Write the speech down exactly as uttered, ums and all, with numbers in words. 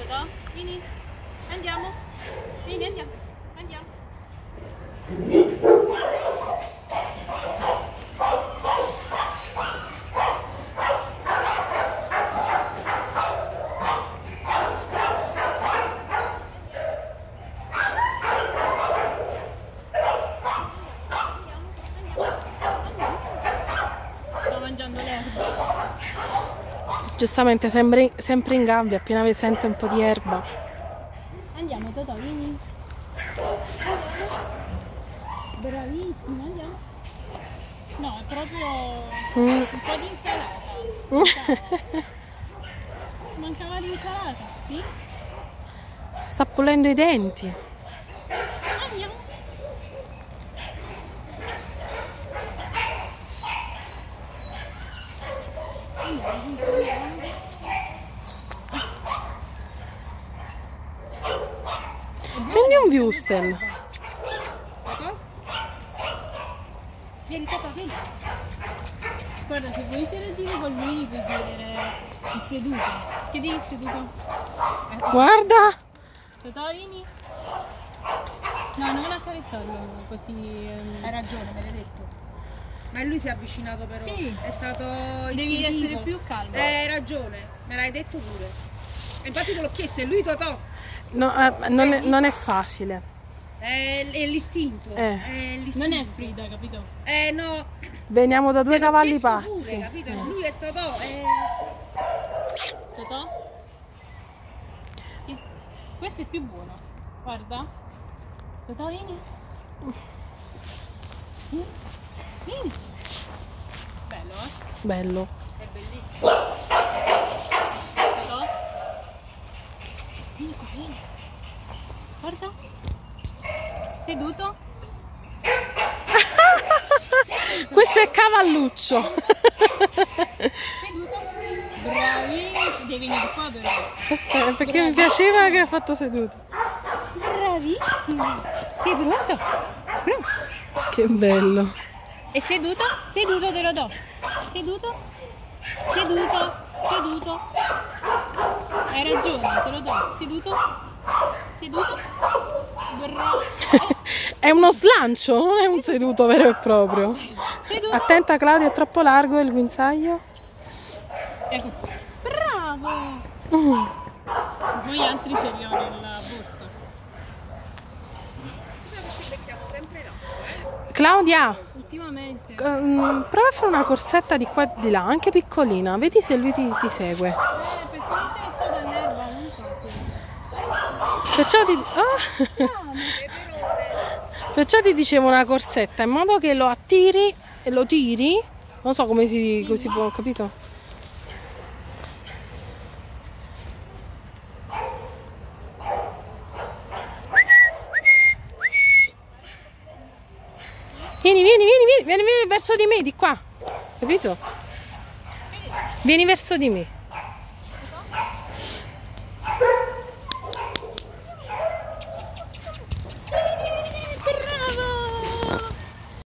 Totò, vieni, andiamo, vieni, andiamo, andiamo. Sto mangiando l'erba. Giustamente sempre, sempre in gabbia, appena sente un po' di erba. Andiamo Totò, vieni. Bravissima, andiamo. No, è proprio Mm. un po' di insalata. Mancava l'insalata, sì? Sta pulendo i denti. Andiamo. Prendi un Wustel. Vieni Totò, vieni. Guarda, se vuoi interagire con lui puoi chiedere il seduto. Chiedi il seduto. Ecco. Guarda. Totò, vieni. No, non accarezzarlo così. ehm. Hai ragione, me l'hai detto. Ma lui si è avvicinato però. Sì. È stato Devi istintivo. essere più calmo. Eh, hai ragione, me l'hai detto pure. E infatti te l'ho chiesto, è lui Totò. No, eh, non, è, non è facile. È, è l'istinto. Eh. È l'istinto. Non è Frida, capito? Eh no. Veniamo da due Te l'ho cavalli chiesto pazzi. Pure, capito? Eh. Lui è Totò. È... Totò? Sì. Questo è più buono. Guarda. Totò, vieni. Vieni. Vieni. Bello, eh? Bello. è bellissimo. Totò? Vieni qua, vieni. Guarda. Seduto? Questo è Cavalluccio. Seduto? Bravissimo. Devi venire qua però. Aspetta, perché mi piaceva che ha fatto seduto. Bravissimo. Sei pronto? Pronto? Che bello. E seduto? Seduto te lo do. Seduto? Seduto? Seduto? Hai ragione, te lo do. Seduto? Seduto? Bravo. È uno slancio, non è un seduto vero e proprio. Seduto? Attenta Claudia, è troppo largo il guinzaglio. Ecco. Bravo! Mm. Noi altri ce li ho nella borsa. Claudia, Ultimamente. ehm, prova a fare una corsetta di qua e di là, anche piccolina. Vedi se lui ti, ti segue. Eh, perché non te sto dall'erba, non so se. Perciò ti, ah! Perciò ti dicevo una corsetta, in modo che lo attiri e lo tiri. Non so come si, come si può, capito? Vieni, vieni, vieni, vieni, vieni, vieni verso di me, di qua. Capito? Vieni verso di me.